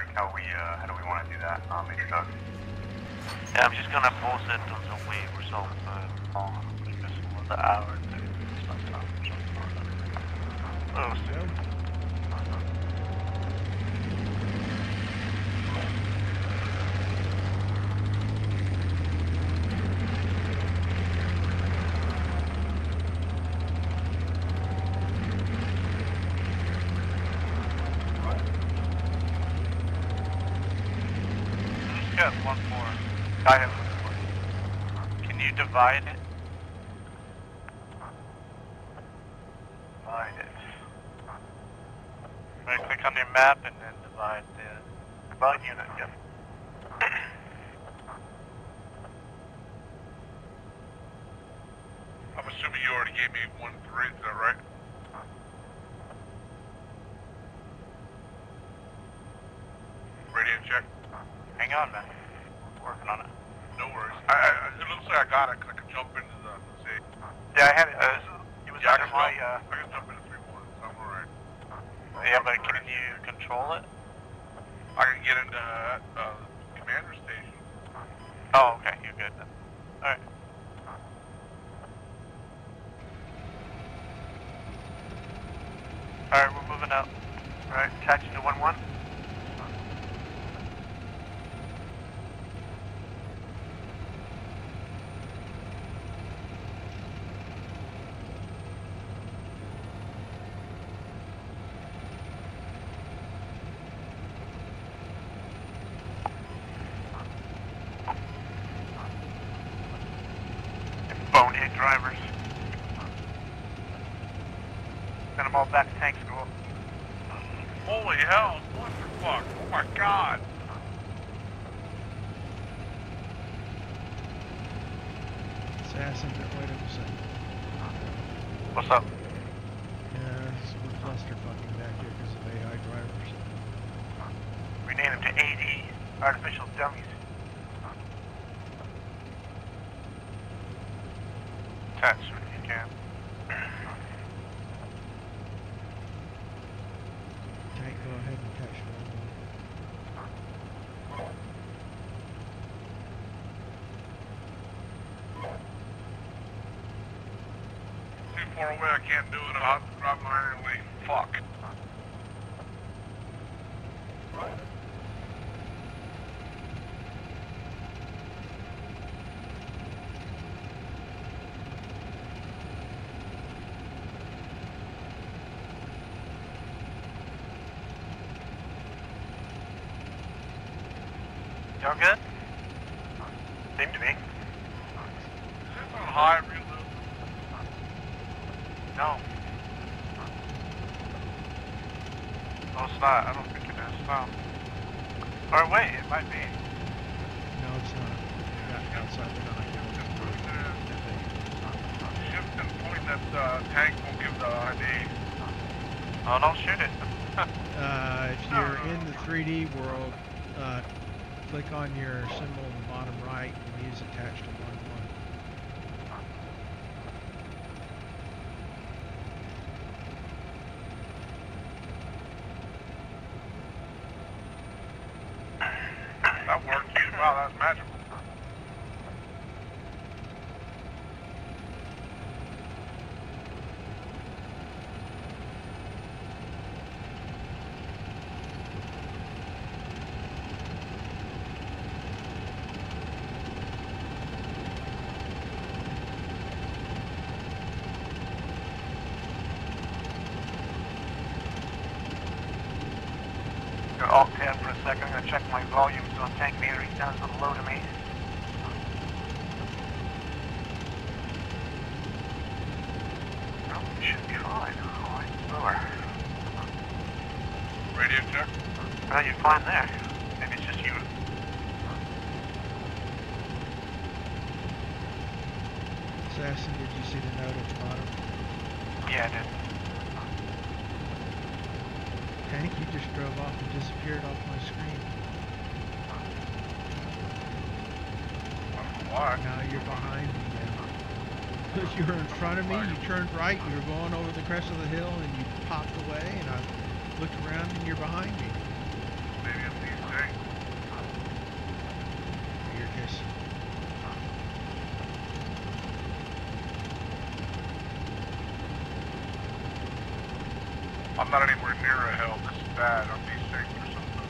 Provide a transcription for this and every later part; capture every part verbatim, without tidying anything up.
how we uh, how do we want to do that? Um, introduction. Yeah, I'm just gonna post it until we resolve uh, all because for the hour. Oh, Go. Got one more. I have one more. Can you divide it? Divide it. Right, click on your map and then divide the divide unit. Yep. I'm assuming you already gave me one three, is that right? Radio check. Hang on, man. Working on it. No worries. I, I, it looks like I got it because I could jump into the, let's see. Yeah, I had it. Uh, it was Yeah, I under can, my. jump, Uh, I can jump into three one, so I'm alright. yeah, but can you control it? I can get into uh, commander station. Oh, okay. You're good then. All right. All right, we're moving out. All right, attaching to one one. Bonehead drivers. Send them all back to tank school. Holy hell, what the fuck? Oh my god. Assassin, wait a second. What's up? Yeah, we're clusterfucking back here because of A I drivers. Rename them to A D, artificial dummies. Touch if you can. Tank, go ahead and catch one. Too far away, I can't do it. I'll have to drop mine and leave. Fuck. Y'all good? Seem to be. Is this on high real low? No. No, it's not. I don't think it is. No. Or wait, it might be. No, it's not. Got outside the nine. Shift and point that uh, tank won't give the I D. Oh, don't shoot it. Uh, if you're in the three D world, uh, click on your symbol in the bottom right and use attached to one one. That worked. Wow, that's magical. Go alt tab for a second. I'm gonna check my volumes on tank meter. He sounds a little low to me. Oh, it should be fine. Oh, it's lower. Radio check. Well, you're fine there. Maybe it's just you. Assassin, did you see the note at the bottom? Yeah, I did. Tank, you just drove off and disappeared off my screen. Why? Now you're behind me now. Because you were in front of me, you turned right, you were going over the crest of the hill, and you popped away, and I looked around and you're behind me. Maybe it's these okay? Your case. I'm not anywhere near a hill. This is bad. I'm desync or something.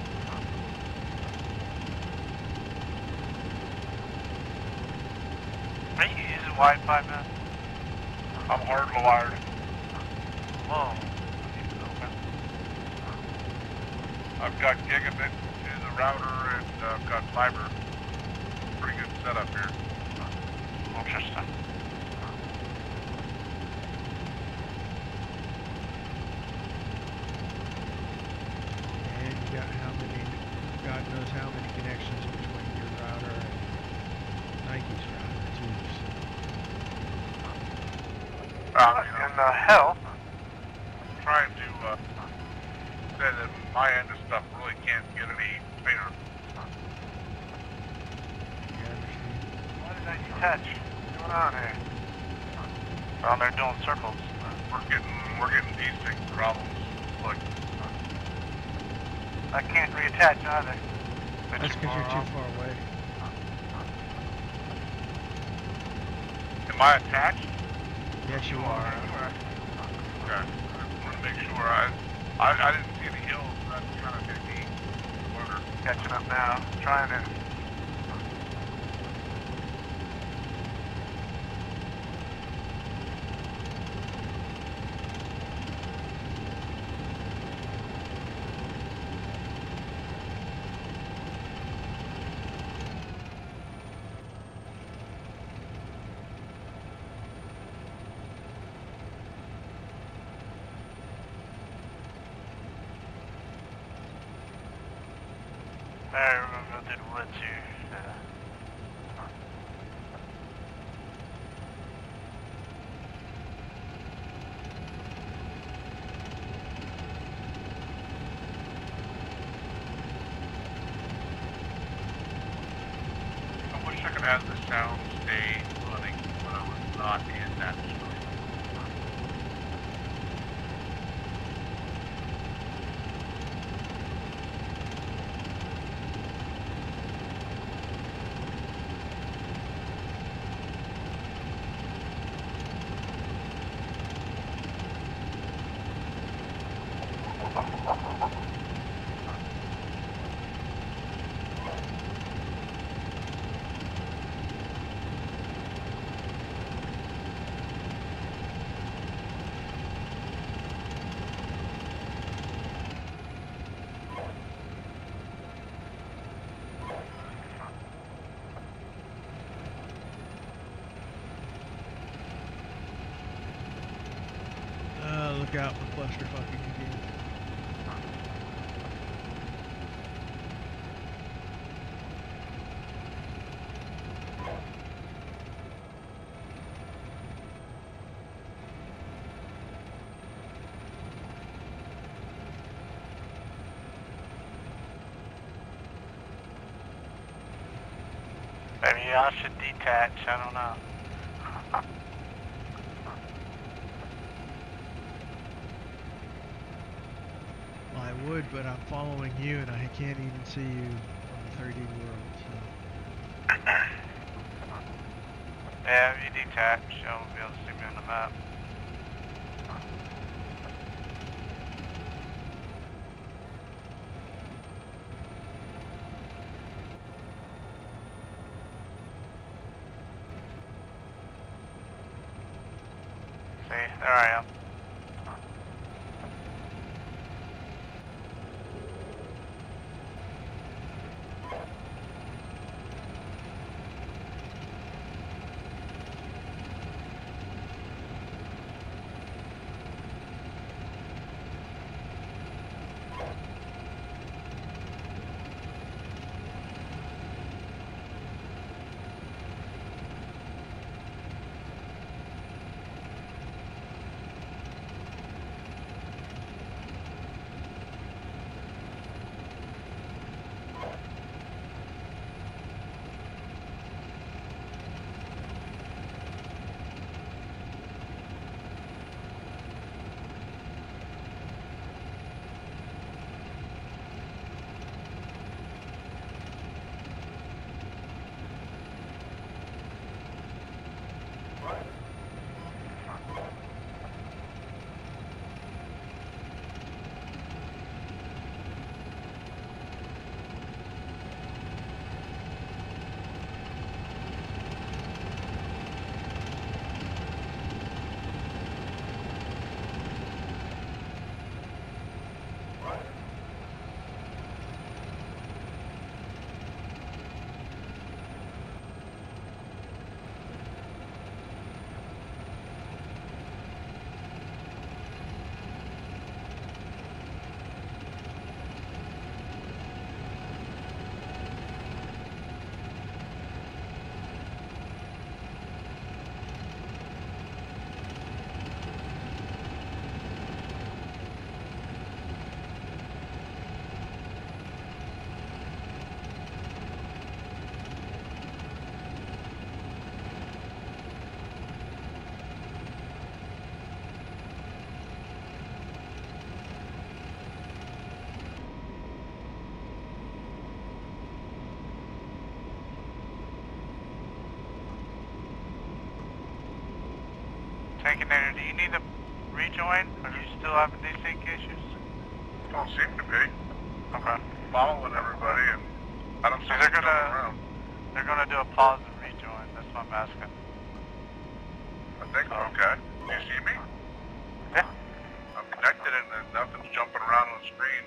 Are you using Wi-Fi, man? I'm hardwired. Whoa. I've got gigabit to the router and uh, I've got fiber. Pretty good setup here. Interesting. And you got how many, God knows how many connections between your router and Nike's router too. So. Um, What you know, in the hell? trying to uh, say that my end of stuff really can't get any cleaner. Yeah, I understand. Why did I detach? What's going on here? Well, they're doing circles. We're getting we're getting desync problems. Look, I can't reattach either. That's because you're too far away. am I attached? Yes, you are. Okay. I just want to make sure. I, I I didn't see the hills. That's kind of iffy. Wonder. Catching up now. Trying to. Alright, we're gonna go through the woods here. Uh, I wish I could have the sound stay running when I was not in that screen. Uh, look out for cluster fucking again. maybe I should detach. I don't know. Well, I would, but I'm following you and I can't even see you on the three D world, so. Yeah, if you detach, I won't be able to see me on the map. See, there I am. Baconator, do you need to rejoin, or are you still having desync issues? Don't seem to be. Okay. Following everybody, and I don't see So they're them gonna- jumping around. They're gonna do a pause and rejoin, that's what I'm asking. I think I'm okay. Do you see me? Yeah. I'm connected and then nothing's jumping around on the screen.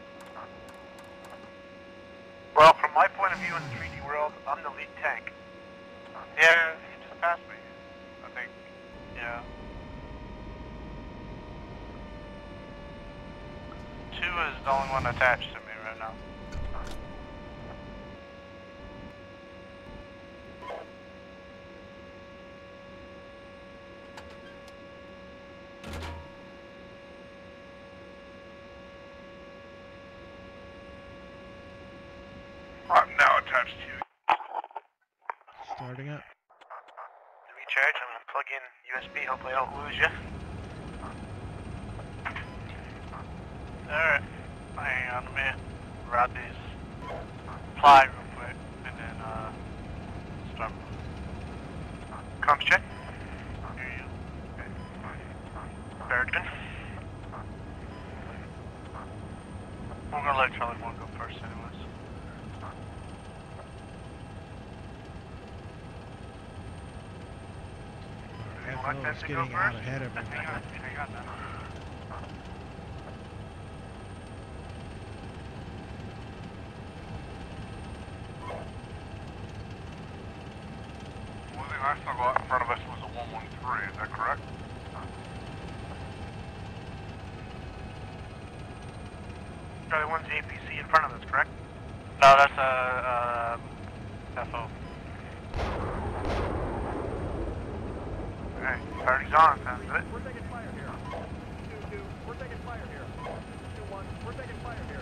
Well, from my point of view in the three D world, I'm the lead tank. Yeah, you just passed me. I think, yeah. Two is the only one attached to me right now. I'm now attached to you. Starting up. To recharge, I'm gonna plug in U S B, hopefully I don't lose you. Alright, hang on, let me route these fly real quick, and then, uh, start moving. Comms check. Hear you. Bergen. We're gonna let Charlie one go first anyways. F want O them is to go getting out first? ahead of Hang everybody. on, hang on now. One thing I saw out in front of us was a one one three, is that correct? Charlie one's A P C in front of us, correct? No, that's a, uh, F O. Alright, party's on, sounds good. We're taking fire here. Two, two, we're taking fire here. Two, one, we're taking fire here.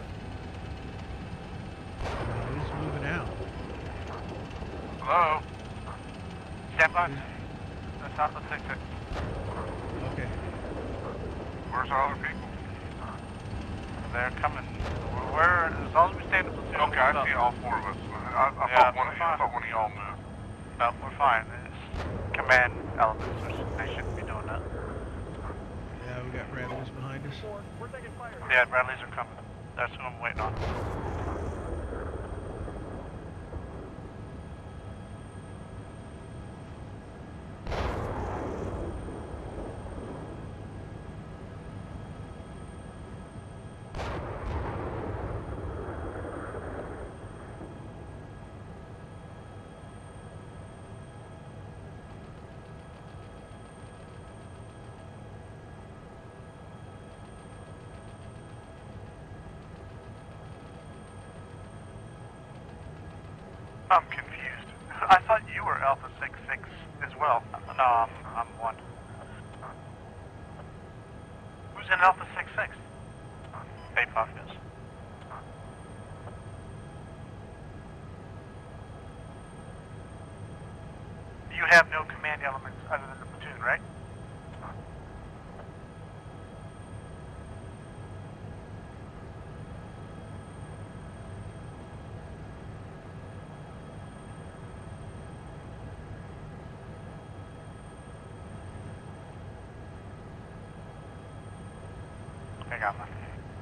Uh, who's moving out? Hello? Stand by. That's Alpha six six. Okay. Where's our other people? They're coming. We're, we're as long as we stay in the platoon. Okay, I see all four of us. I, I, Yeah, thought, one of, we're you- I fine. thought one of y'all moved. No, we're fine. It's command elements, which they shouldn't be doing that. Yeah, we got Rattlers behind us. Four, we're taking fire here. Yeah, Bradleys are coming. That's who I'm waiting on. I'm confused. I thought you were Alpha six six as well. No, I'm, I'm one. Who's in Alpha six six? Baypuff is. You have no command elements other than the platoon, right? I got one.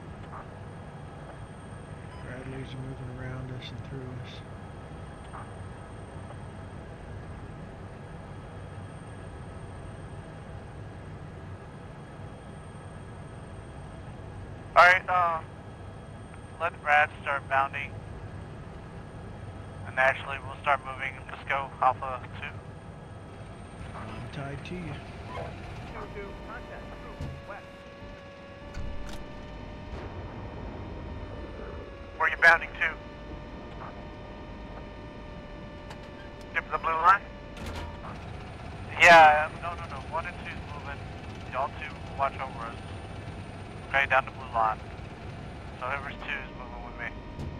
Bradleys are moving around us and through us. Alright, uh, let Brad start bounding. And naturally, we'll start moving. Let's go, Alpha two. I'm tied to you. Two, two, contact. Move, west. Where are you bounding to? Tip of the blue line? Yeah, um, no, no, no. One and two's moving. Y'all two watch over us. Okay, down the blue line. So whoever's two is moving with me.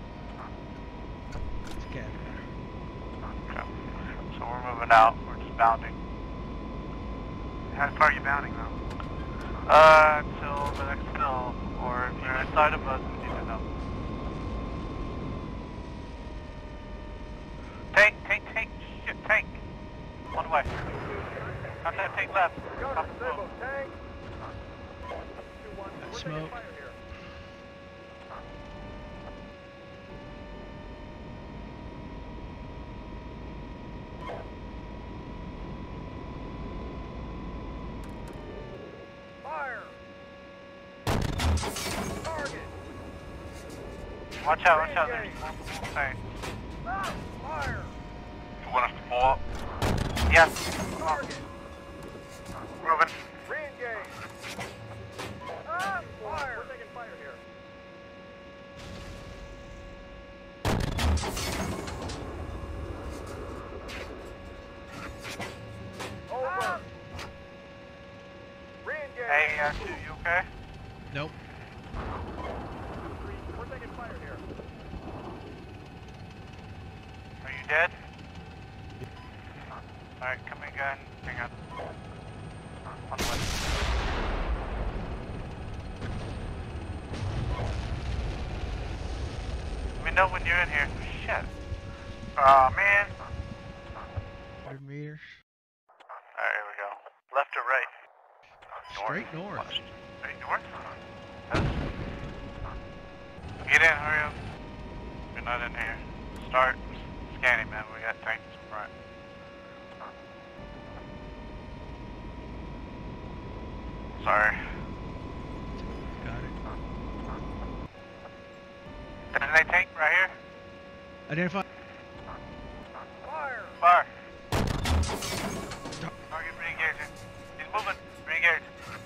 It's Cat. Okay. So we're moving out. We're just bounding. How far are you bounding though? Uh, until the next hill. Or if you're inside of us, we need to know. Tank, tank, tank. Shit, tank. One way. Contact tank left. left. Got Top a of disabled smoke. tank. two one, Got we're smoke. taking fire here. Fire! Target! Watch out, watch out. There's multiple tanks. Ah, fire! You want us to pull up? Yes. Target! Moving. Re-engage! Ah, fire! We're taking fire here. Over! Re-engage! Hey, uh, two, you okay? Nope. Three, we're taking fire here. Are you dead? Alright, come in, gun. Hang on. On the left. Let me know when you're in here. Shit. Aw, oh, man. one hundred meters. Alright, here we go. Left or right? Straight north. Straight north? Get in, hurry up. You're not in here. Start scanning, man. We got tanks in front. Sorry. Got it. Designate tank right here. Identify. Fire! Fire. Target re-engaging. He's moving. Re-engage.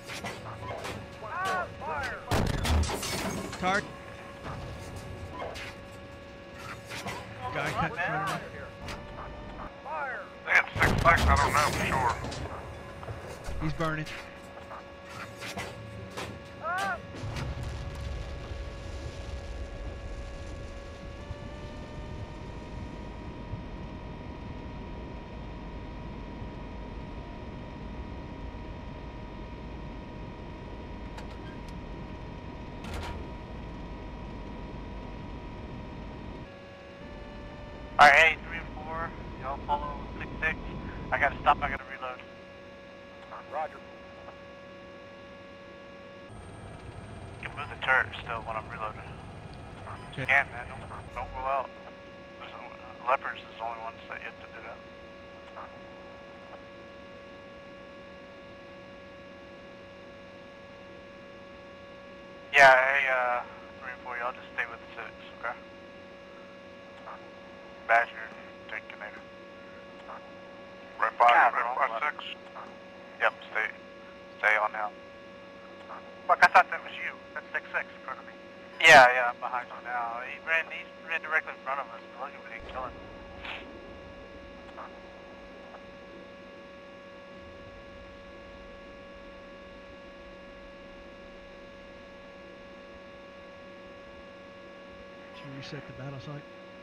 Ah, fire! Target. Guy cut in We're front of taking me. fire here. Fire! They had six six, I don't know for sure. He's burning. Ah! Alright, hey, three and four. Y'all follow six six. I gotta stop. I gotta reload. Roger. You can move the turret still when I'm reloading. Okay. Scan, man. Don't, don't go out. There's no, uh, leopards is the only ones that you have to do that. Yeah, hey, uh, three and four, y'all just stay with the six, okay? Badger, tank container. Right by, God, right wrong by button. six. Yep, stay, stay on now. Fuck, I thought that was you. That's six six in front of me. Yeah, yeah, I'm behind you now. He ran, he ran directly in front of us. Lucky we didn't kill him. Should we reset the battle site?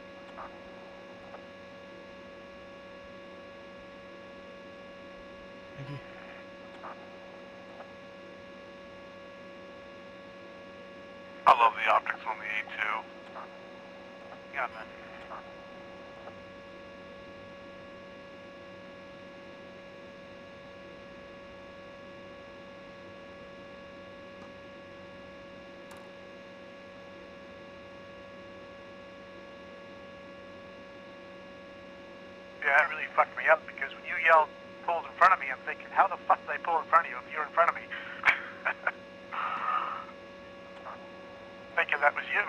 Thank you. I love the optics on the A two. Yeah, man. Yeah, that really fucked me up because when you yelled pulled in front of me, I'm thinking, how the fuck did I pull in front of you if you're in front of me? Thinking that was you.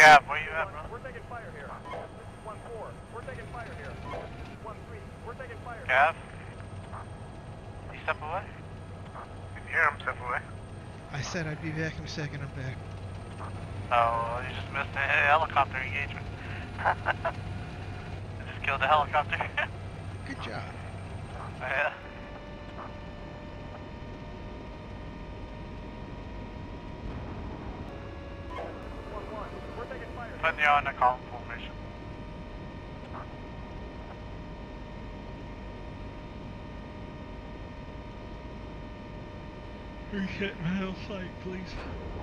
Gav, where you at, bro? We're taking fire here. This is one four. We're taking fire here. This is one three. We're taking fire here. Gav? You step away? You can hear him step away. I said I'd be back in a second. I'm back. Oh, you just missed a helicopter engagement. You just killed a helicopter. Good job. Yeah. One one. We're taking fire here. Putting you on the column formation. Reset my sight, please.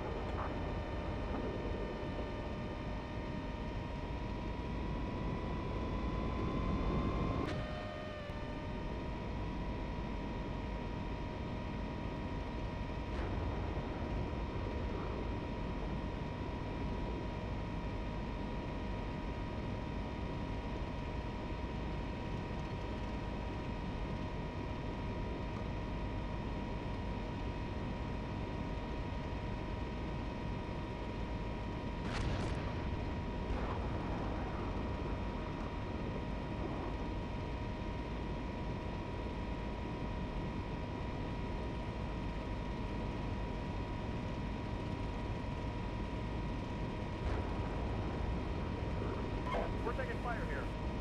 We're taking fire here.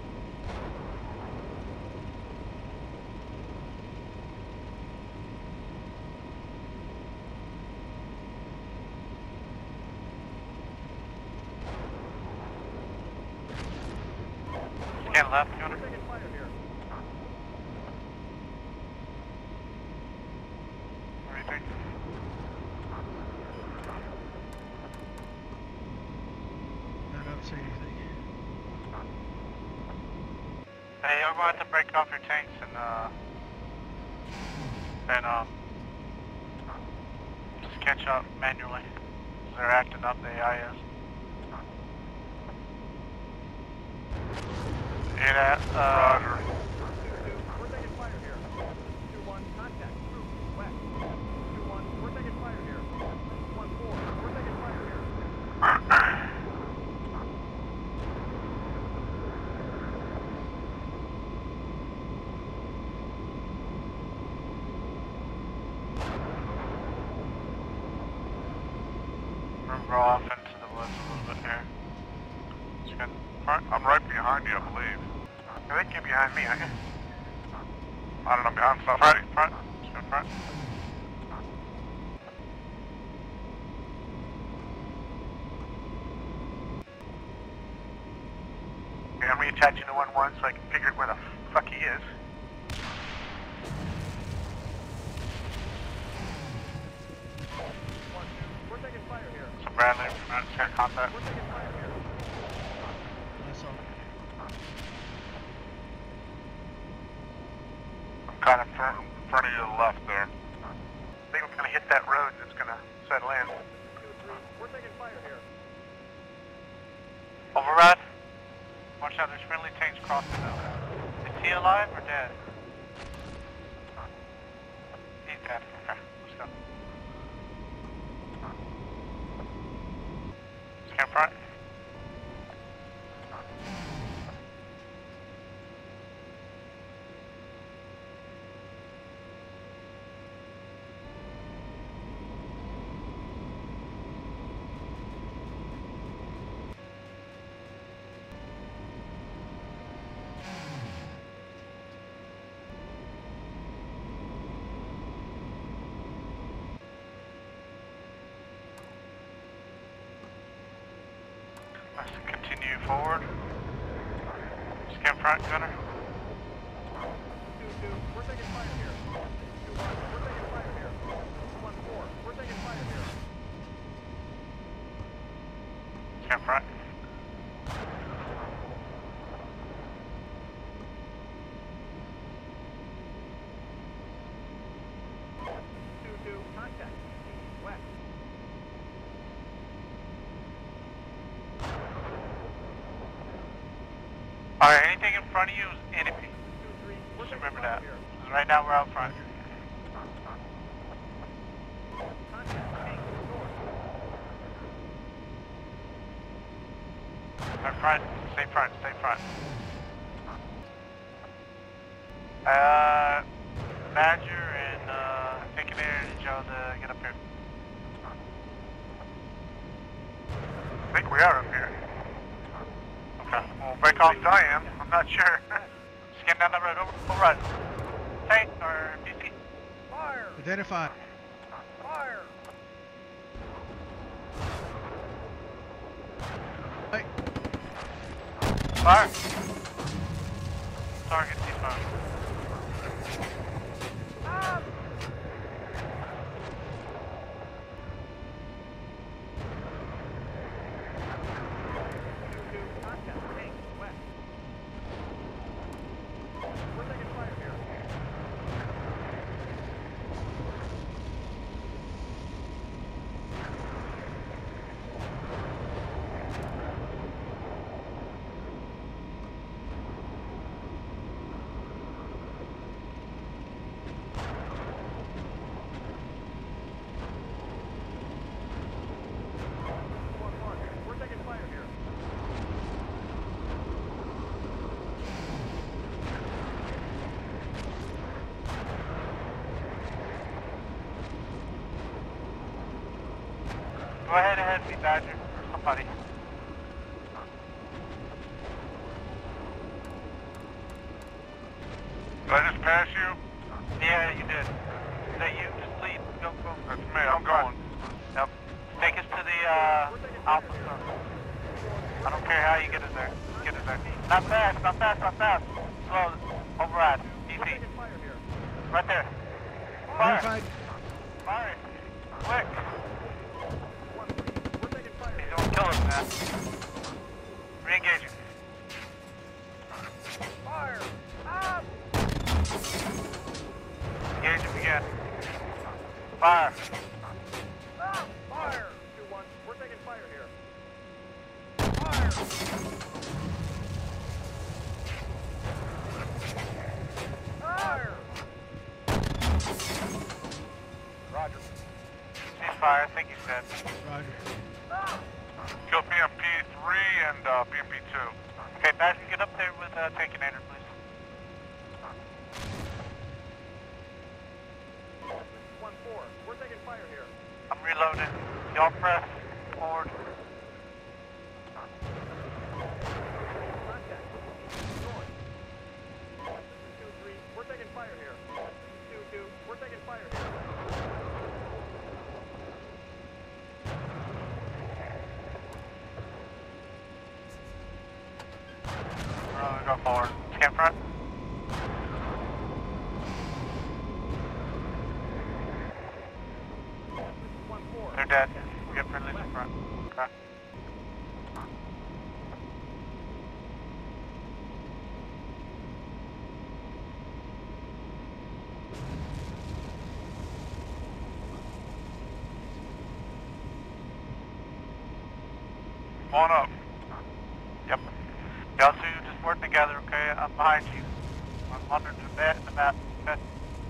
Scan left, We're Gunner. taking fire here. What do you think? No, don't say anything. Hey, you're going to have to break off your tanks and, uh, and, um, just catch up manually. They're acting up, the A I is. Hear that? Uh, Roger. two two. We're taking fire here. two one. Contact. True. West. two one. We're taking fire here. one four. We're taking fire here. we're gonna go off into the woods a little bit here. Just gonna front. I'm right behind you, I believe. I think you're behind me, aren't you? I don't know, behind Front, somebody. front. Just go front. Okay, I'm reattaching to one one so I can figure out where the fuck he is. one two. We're taking fire here. So Bradley, we're gonna check contact. We're taking fire here. I saw. I'm kind of front, in front of you to the left there. I think we're gonna hit that road that's gonna settle in. two three. We're taking fire here. Override. Watch out, there's friendly tanks crossing now. Is he alive or dead? He's dead. Okay, let's go. Scan front. Let's continue forward. Scan front, Gunner. two two. We're taking fire here. two one. We're taking fire here. one four. We're taking fire here. Scan front. two two. Contact. West. Alright, anything in front of you is enemy. two three. We're Just taking remember fire that. here. 'Cause right now we're out front. Contact. Tank. North. Our front, stay front, stay front. Uh, Badger and uh, taking air and Joe to get up here. I think we are up here. Okay, we'll break off. I am. I'm not sure. Scan down the road, over, override. Tank or D C? Fire! Identify. Fire! Hey. Fire! Target ceasefire. Ah! two two, contact, tank, west. We're taking fire here. one one, we're taking fire here. Go ahead ahead, be Badger or somebody. Did I just pass you? Yeah, you did. Say you just lead. Go, go. That's me, I'm going. Yep. Take us to the uh, Alpha Sun. I don't care how you get us there. Just get us there. Not fast, not fast, not fast. Slow. Override. We're Easy. taking fire here. Right there. Fire. Identified. Fire. Quick. one three, we're taking fire He's here. gonna kill us, man. Re-engaging. Fire! Ah! Engage him again. Fire. Ah! Fire! two one, we're taking fire here. Fire! Fire! Roger. Ceasefire, I think he said. Roger. Ah! Kill P M P three and uh, P M P two. Okay, Badger, get up there with uh, Tankinator, please. one four, we're taking fire here. I'm reloading. Y'all press forward. Contact. North. This is two three, we're taking fire here. This is two two, we're taking fire here. We're gonna go forward. Scan front. This is one four. They're dead. We got friendlies in front. Okay. One up. Yep. Y'all two just work together, okay? I'm behind you. I'm under the mat the map. Okay.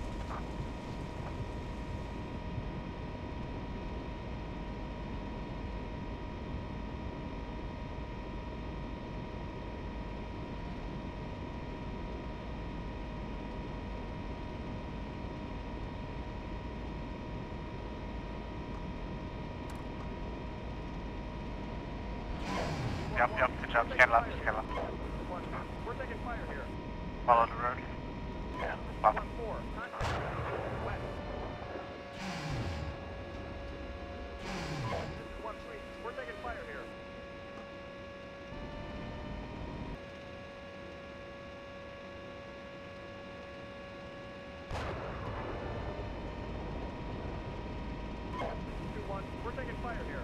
Yep, yep, good job. Scan left, scan left. One two, we're taking fire here. Follow the road. Yeah, follow. One four, contact. West. This is one three, we're taking fire here. Two one, we're taking fire here.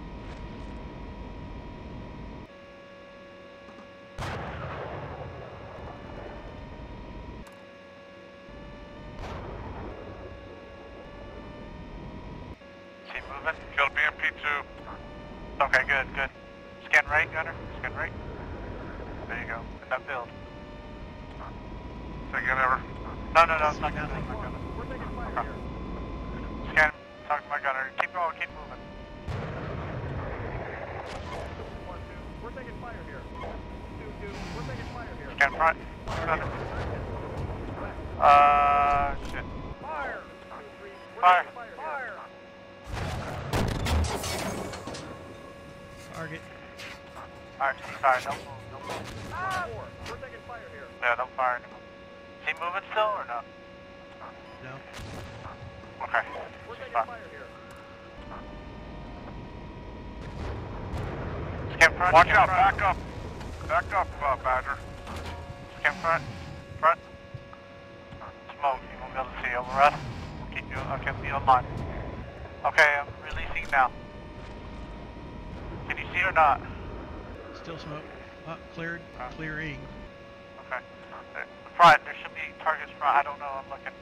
Keep moving. Kill P M P two. Okay, good, good. Scan right, Gunner. Scan right. There you go. In that build. Say again, ever. No, no, no, it's not Gunner. It's not Gunner. We're taking fire Okay. here. Scan. Talk to my Gunner. Keep going, keep moving. One two, we're we're taking fire here. Two, two, we're taking fire here. Scan front. Contact. West. Uh, shit. Fire! Two, three, we're Fire. taking fire here. Target. Alright, he's fired. Don't move, don't move. Ah! Four, we're taking fire here. Yeah, don't fire anymore. Is he moving still or no? No. Okay. We're taking Fine. fire here. Scan front. Watch scan out, front. back up. Back up, uh, Badger. Scan front. Front. Smoke. You won't be able to see over us. We'll keep you, I'll keep you online. Okay, I'm releasing now. Can you see or not? Still smoke. Uh, cleared. Uh. Clearing. Okay. Uh, Front. There should be targets front. I don't know. I'm looking.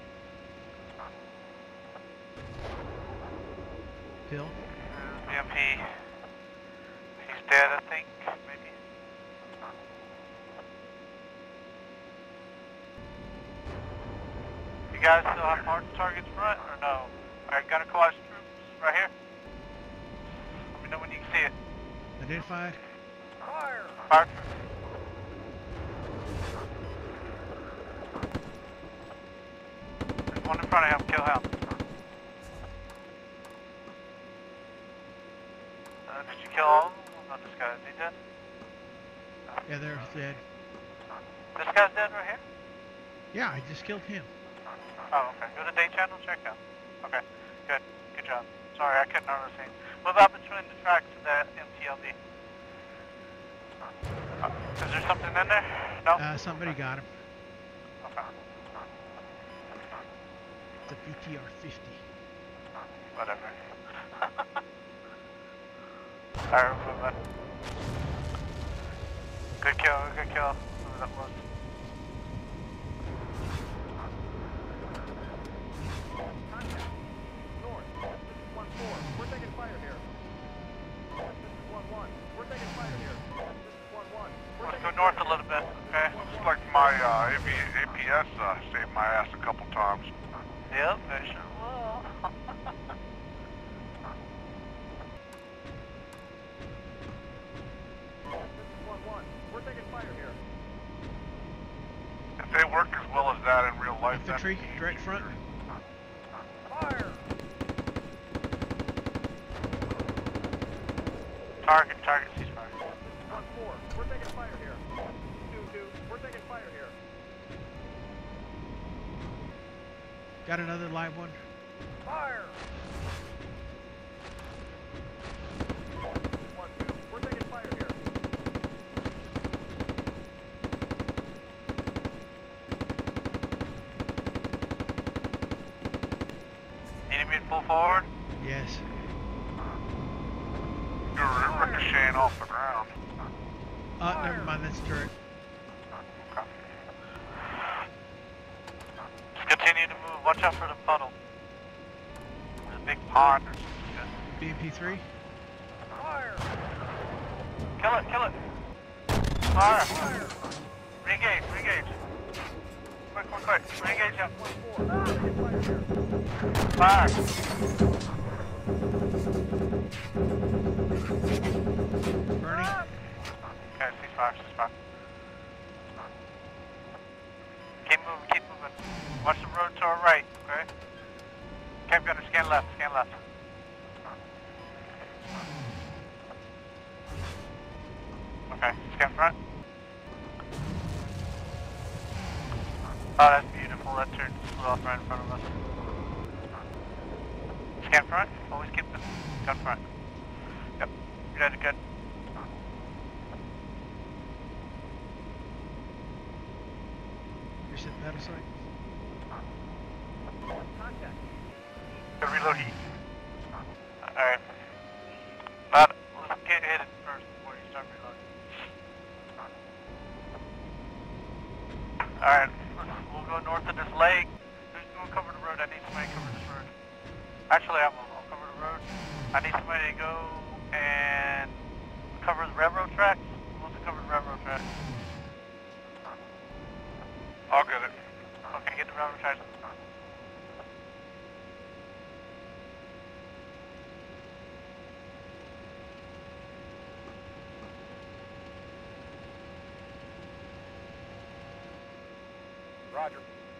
Hill. B M P. He's dead, I think. Maybe. You guys still have hard targets front or no? Alright, gunner collage troops right here. Let me know when you can see it. Identified. Fire! Fire. There's one in front of him. Kill him. Uh, did you kill all of them? Not this guy. Is he dead? Yeah, they're dead. This guy's dead right here? Yeah, I just killed him. Oh, okay. Go to day channel, check out. Okay, good. Good job. Sorry, I couldn't understand. What about between the tracks and that M T L D? Uh, is there something in there? No? Uh, somebody got him. Okay. The B T R fifty. Whatever. Alright, we're moving. Good kill, good kill. Whoever that was. Contact. North. This is one four. We're taking fire here. This is one one. We're taking fire here. This is one one. We're Let's taking go north fire a little bit, okay? Looks like my uh, A P S uh, saved my ass a couple times. Yep, they sure will. This is one one. We're taking fire here. If they work as well as that in real life, then Infantry, direct front. Fire! Target, target, ceasefire. This is one four. We're taking fire here. Two two. We're taking fire here. Got another live one. Fire! One two. We're taking fire here. Need me to pull forward? Yes. you're ricocheting off the ground. Uh, never mind. That's a turret. Okay. Just continue to move. Watch out for the puddle. There's a big pond or something. B M P three. Fire! Kill it, kill it. Fire. Fire. Re-engage, re-engage. Quick, quick, quick. Re-engage him. One four. Ah, taking fire here. Fire. Burning. Ah! Okay, ceasefire, ceasefire. Keep moving, keep moving. Watch the road to our right, okay? Camp gunner, scan left, scan left. Okay, scan front. Oh, that's beautiful. That turned flew off right in front of us. Scan front. Always keep the gun front. Yep. Good, good. You're set battle site. Contact. Good reload heat. Alright. But let's get hit it first before you start reloading. Alright, we'll go north of this lake. Who's going to cover the road? I need somebody to cover this road. Actually, I will. I'll cover the road. I need somebody to go and cover the railroad tracks. Who wants to cover the railroad tracks? I'll get it. Okay, get the railroad tracks. Roger.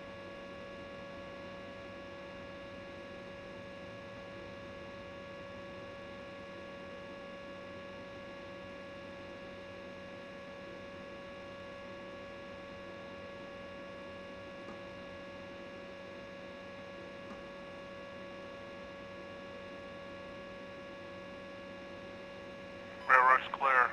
Railroad's clear.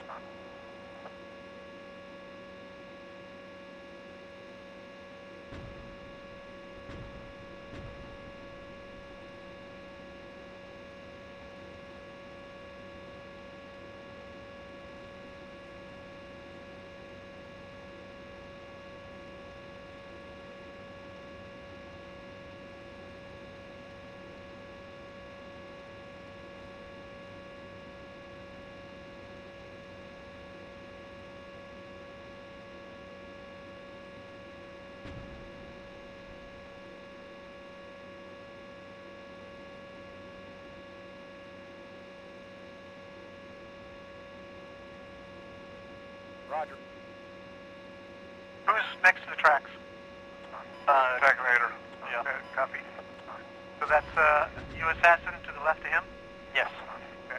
Roger. Who's next to the tracks? Uh, Tagonator. Yeah. okay, copy. So that's uh, you assassin to the left of him? Yes. Okay.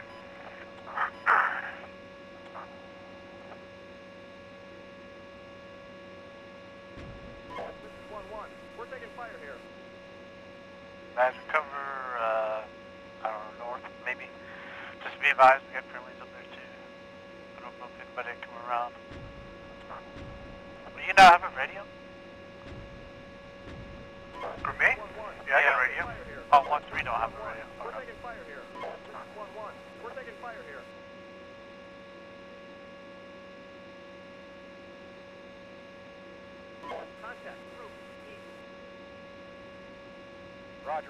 This is one one. We're taking fire here. Guys, cover, uh, I don't know, north, maybe. Just be advised, we got friendlies up there too. I don't know if anybody come around. Do you now have a radio? For me? one one. Yeah, I got Yeah. radio. Fire here. Oh, one three don't have a radio. We're taking fire here. This is one one. We're taking fire here. Contact. Group. East. Roger.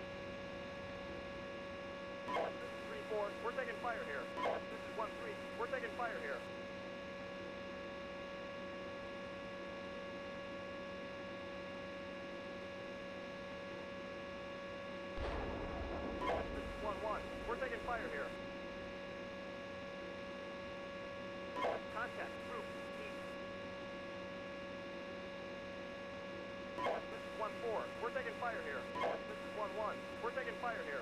This is three four. We're taking fire here. This is one three. We're taking fire here. This is one one. We're taking fire here. Contact. Group. East. This is one four. We're taking fire here. This is one one. We're taking fire here.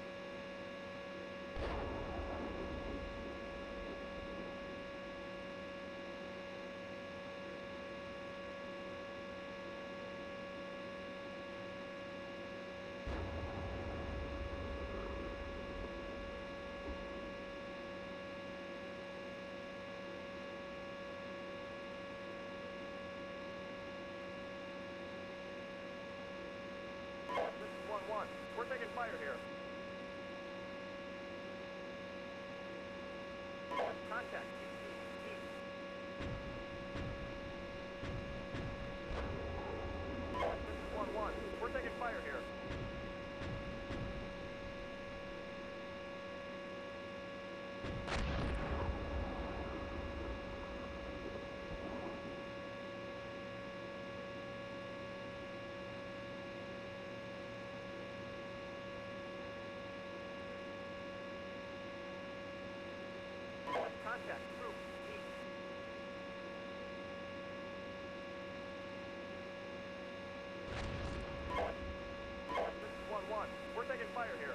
This is one one. We're taking fire here. Contact. East. East. This is one one. We're taking fire here. Contact. Group. East. This is one one. We're taking fire here.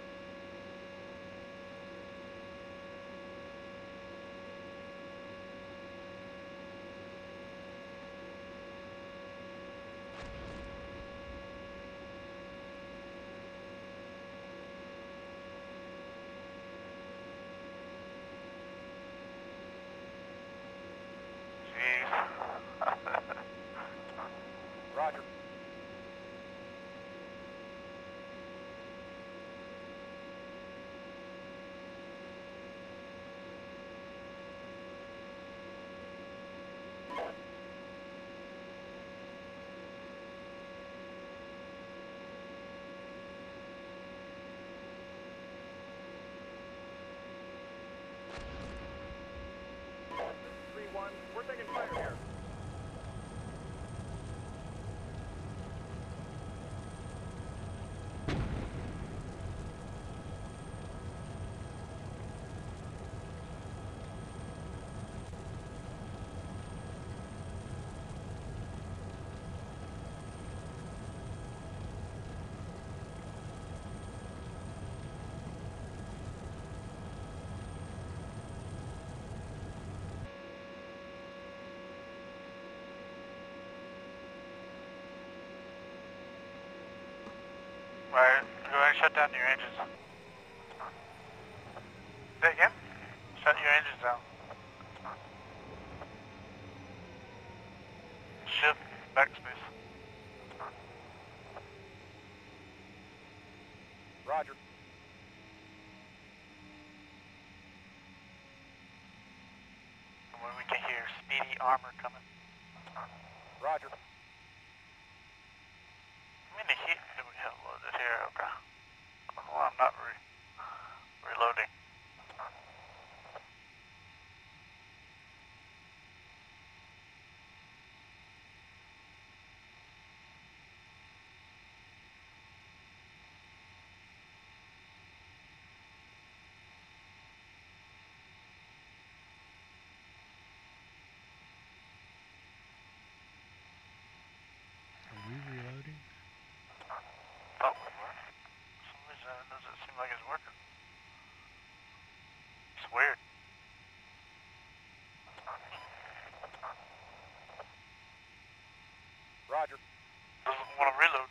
Jeez. Roger. This is three one. We're taking fire here. Go ahead and shut down your engines. Say again? Shut your engines down. Shift backspace. Roger. From where we can hear speedy armor coming. Roger. I mean, the heat that we have loaded here, okay. Well, I'm not re reloading. Are we reloading? Thought we were. For some reason, it doesn't seem like it's working. It's weird. Roger. Doesn't want to reload.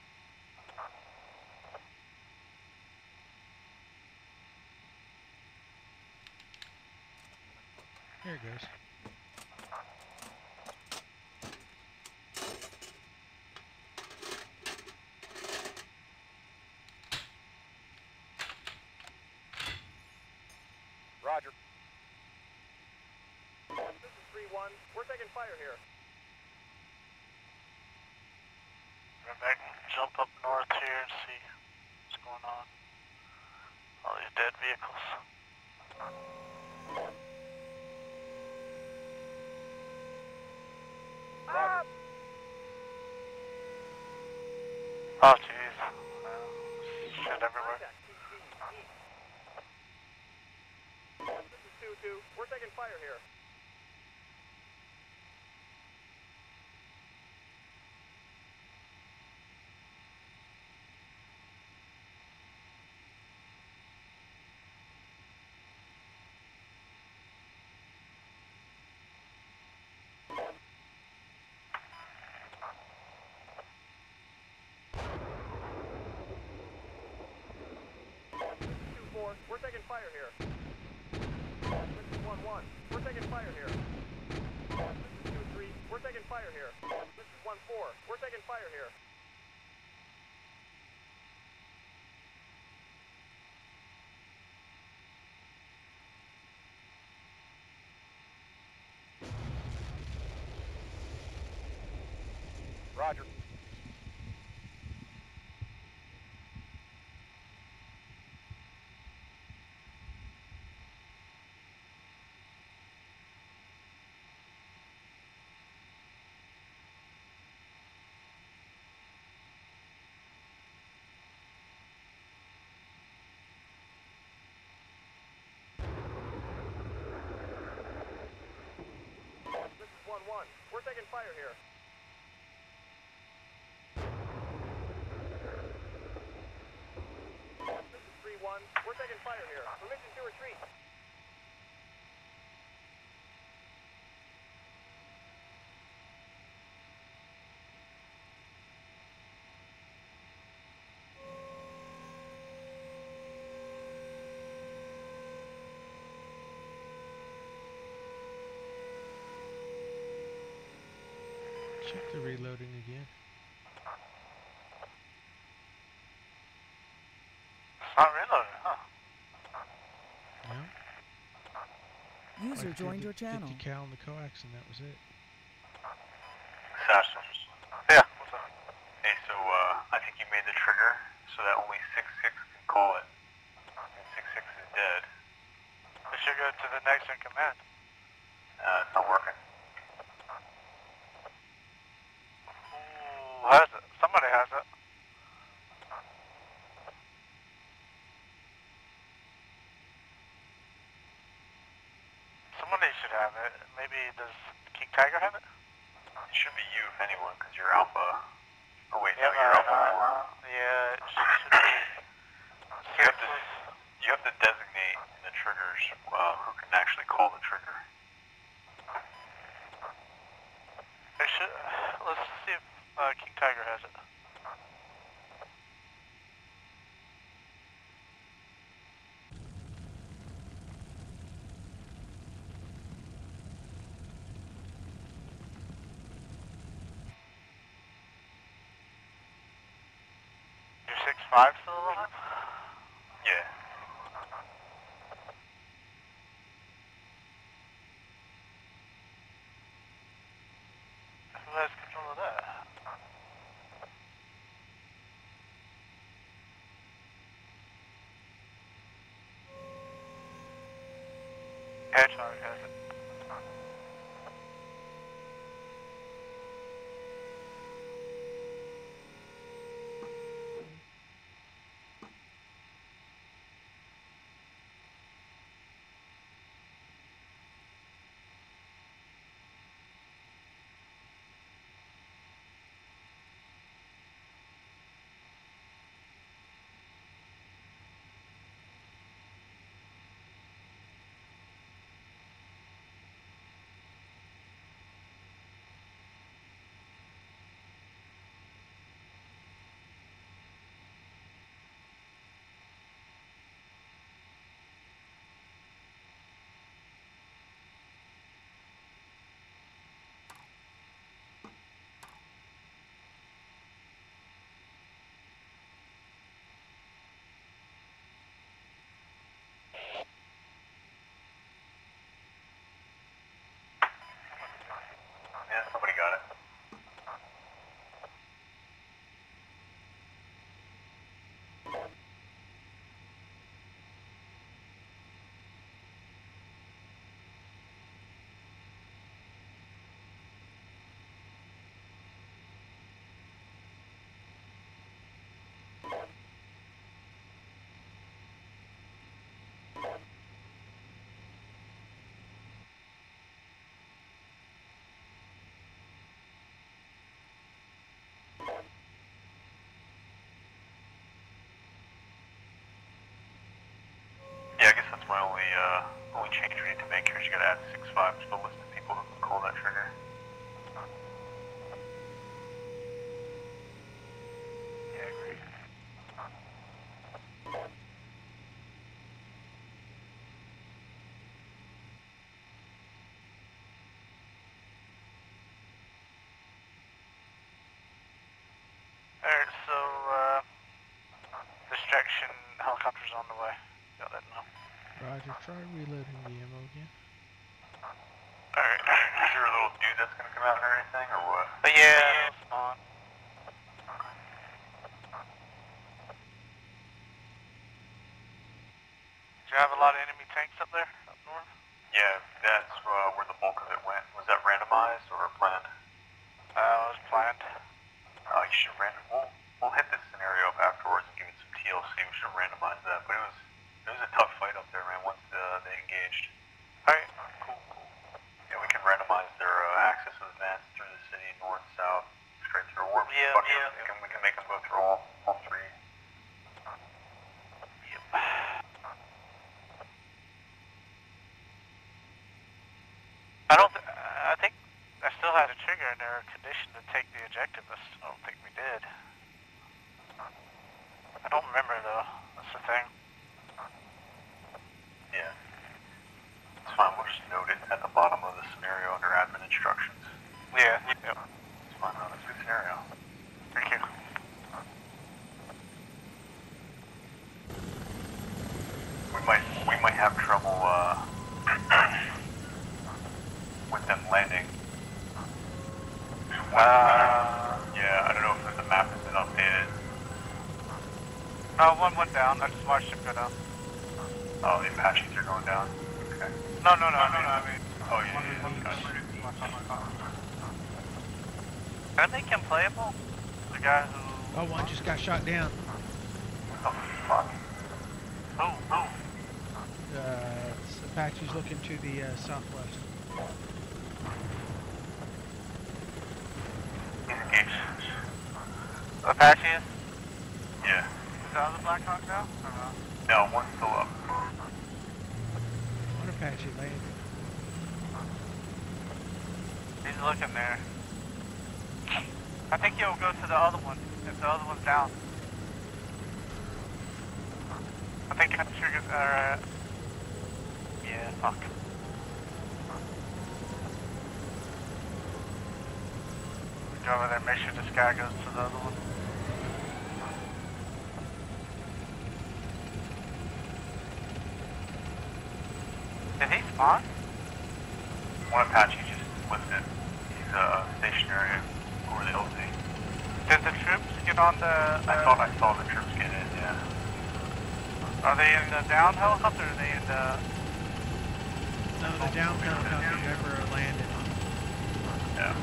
There it goes. Roger. This is three one. We're taking fire here. Run back, jump up north here and see what's going on. All these dead vehicles. Roger. Oh, jeez. Uh, shit everywhere. Contact T C east. This is two two. We're taking fire here. two four. We're taking fire here. This is one one. We're taking fire here. This is two three. We're taking fire here. This is one four. We're taking fire here. Roger. This is one one. We're taking fire here. This is three one. We're taking fire here. Permission to retreat. Check the reloading again. It's not reloaded, huh? No? User Like joined your fifty channel. fifty cal in the coax and that was it. Sasha. Yeah, what's up? Hey, so, uh, I think you made the trigger so that only six six can call it. And six six is dead. We should go to the next in command. Uh, it's not working. Who has it? Somebody has it. Somebody should have it. Maybe does King Tiger have it? It should be you, if anyone, because you're Alpha. Oh, wait, no, Yeah, you're uh, Alpha four. Yeah, it should, should be. You have to, you have to designate in the triggers uh, who can actually call the trigger. It should, let's see if uh, King Tiger has it. six five still alive? Yeah. Who has control of that? Hedgehog has it. Yeah, somebody got it. Yeah, I guess that's my only uh only change we need to make here is you gotta add six five to the list of people who can call that trigger. Yeah, I agree. Alright, so, uh, distraction helicopter's on the way. Got that now. Roger, try reloading the ammo again. Alright. Is there a little dude that's gonna come out or anything, or what? But yeah, it's on. Do you have a lot of enemy tanks up there, up north? Yeah, that's uh, where the bulk of it went. Was that randomized or planned? Uh, it was planned. Uh, you should random. We'll, we'll hit this scenario up afterwards and give it some T L C. We should randomize that. But it was it was a tough fight up there, man. Once uh, they engaged. Alright. Cool, cool. Yeah, we can randomize their uh, access of advance through the city, north, south, straight through warp. Yeah, Fuck yeah. it. We can we can make them go through all all three. Yep. I don't. Th I think I still had a trigger in there, condition to take the objective. I still don't think we did. I don't remember though. That's the thing. Yeah. It's fine. We'll just note it at the bottom of the scenario under admin instructions. Yeah. Yep. It's fine. No, that's a good scenario. Thank you. We might we might have trouble uh, with them landing. Uh, yeah, I don't know if the map has been updated. Oh, one went down. I just watched him go down. Oh, the Apaches are going down. Okay. No, no, no, no, no. I mean, Oh yeah, yeah, yeah. Gotcha. can I make him playable? The guy who. Oh, one just got shot down. Oh fuck. Oh, oh. Uh, it's Apache's looking to the uh, southwest. He's engaged. Apache is? Yeah. Is that on the Black Hawk now? Or no? No, one's still up. One Apache landed. He's looking there. I think he'll go to the other one, if the other one's down. I think I triggered, alright. Yeah, fuck. Go over there, make sure this guy goes to the other one. Did he spawn? One Apache just lifted. He's uh, stationary over the L Z. Did the troops get on the... Uh, I thought I saw the troops get in, yeah. Are they in the down helicopter or are they in the... No, the down helicopter never landed. Yeah.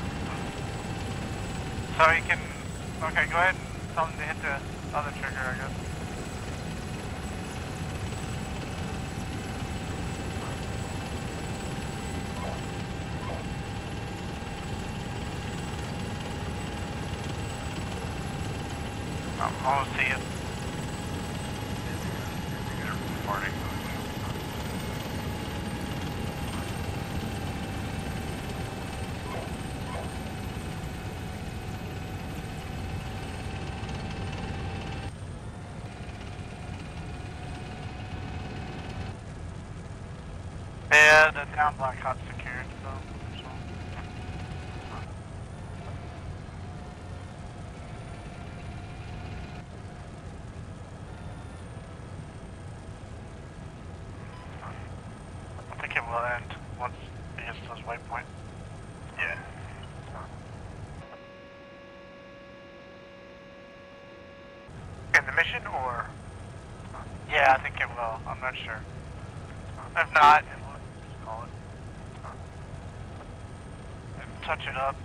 So he can... Okay, go ahead and tell him to hit the other trigger, I guess. I'm almost see it. Morning. Yeah, the down block hot secured, so... so. I think it will end once it gets to those waypoints. Yeah. In the mission, or? Yeah, I think it will. I'm not sure. If not, it will just call it. And touch it up.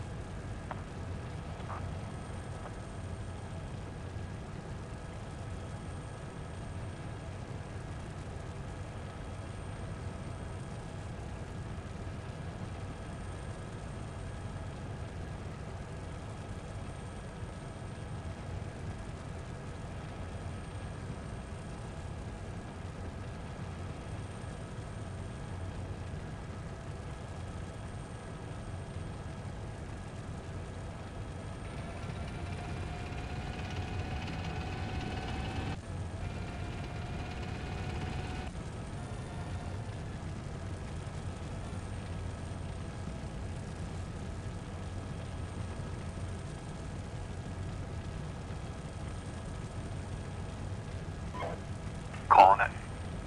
Calling it.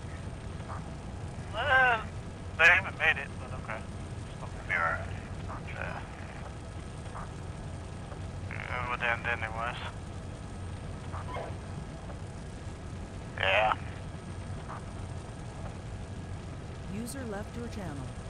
Uh, they haven't made it, but okay. Be alright. Yeah. It would end anyways. Yeah. User left your channel.